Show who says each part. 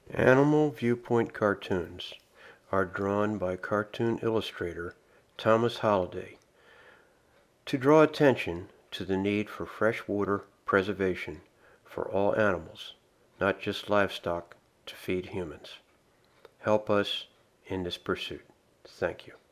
Speaker 1: Animal viewpoint cartoons are drawn by cartoon illustrator Thomas Holliday to draw attention to the need for freshwater preservation for all animals, not just livestock to feed humans. Help us in this pursuit. Thank you.